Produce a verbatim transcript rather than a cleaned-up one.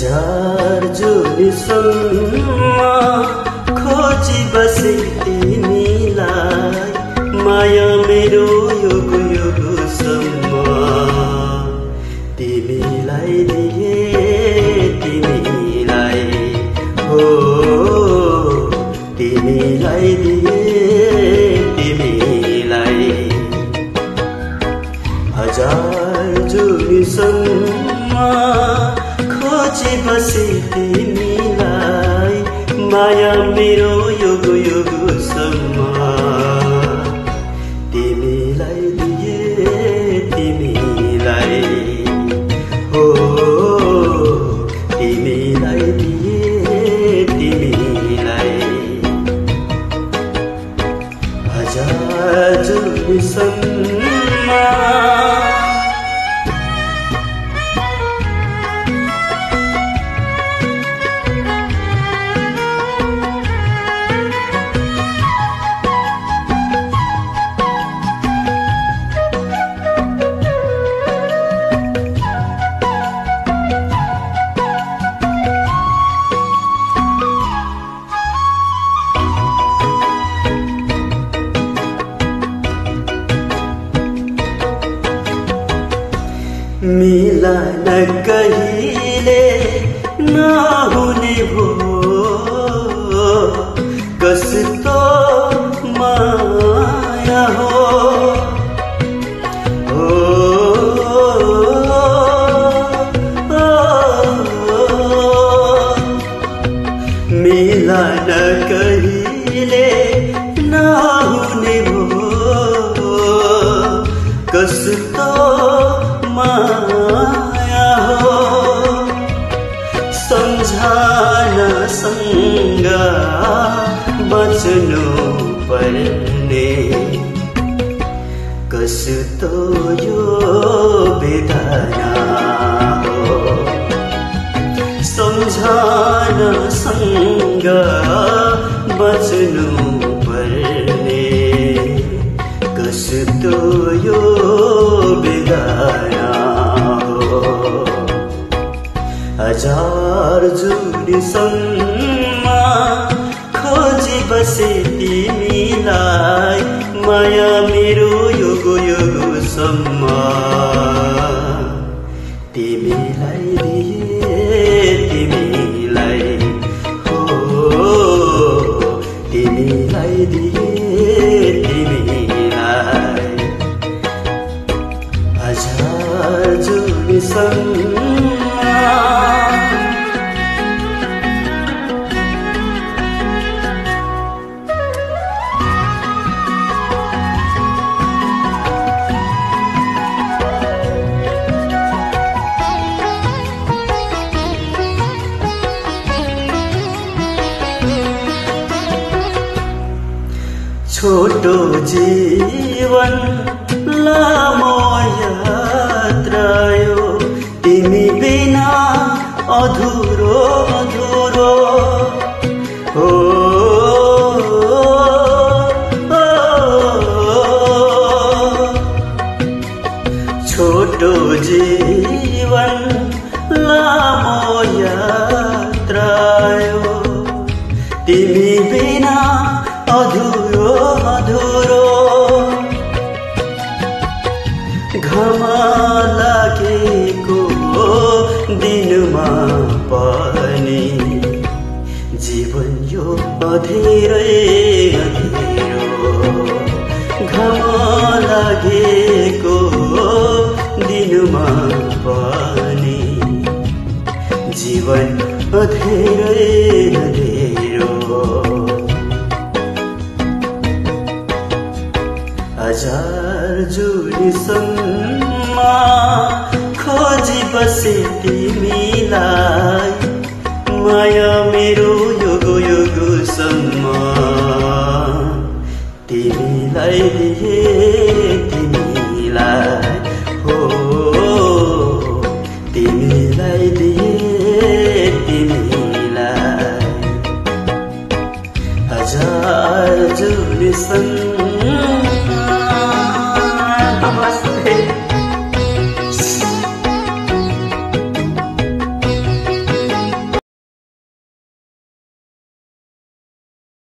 हजार जुनिसम्म खोजी बसे तिमीलाई, माया मेरो युग युगसम्म तिमीलाई दिए तिमीलाई हो तिमीलाई दिए तिमीलाई। हजार जुनिसम्म खोजी बसे तिमीलाई, माया मेरो युग युगसम्म तिमीलाई दिए तिमीलाई हो तिमीलाई दिए तिमीलाई। हजार जुनिसम्म मिलन कहिले नहुने भो, कस्तो माया हो ओ, ओ, ओ, मिलन कहिले नहुने भो, कस्तो माया हो सम्झनासँग बच्नु पर्ने, कस्तो यो वेदना हो सम्झनासँग बच्नु पर्ने, कस्तो यो वेदना। हजार जुनिसम्म खोजी बसे तिमीलाई, माया मेरो युग युगसम्म तिमीलाई दिए तिमीलाई हो तिमीलाई दिए तिमीलाई। हजार जुनिसम्म छोटो जीवन लामो यात्रा यो, तिमी बिना अधुरो अधुरो हो ओ, छोटो जीवन लामो यात्रा यो, तिमी बिना अधुरो अधुरो। घम लागेको दिनमा पनि जीवन यो अधेरै अधेरो, घम लागेको दिनमा पनि जीवन अधेरै अधेरो। हजार जुनिसम्म खोजी बसे तिमीलाई, माया मेरो युग युगसम्म तिमीलाई दिए तिमीलाई हो तिमीलाई दिए तिमीलाई। हजार जुनिसम्म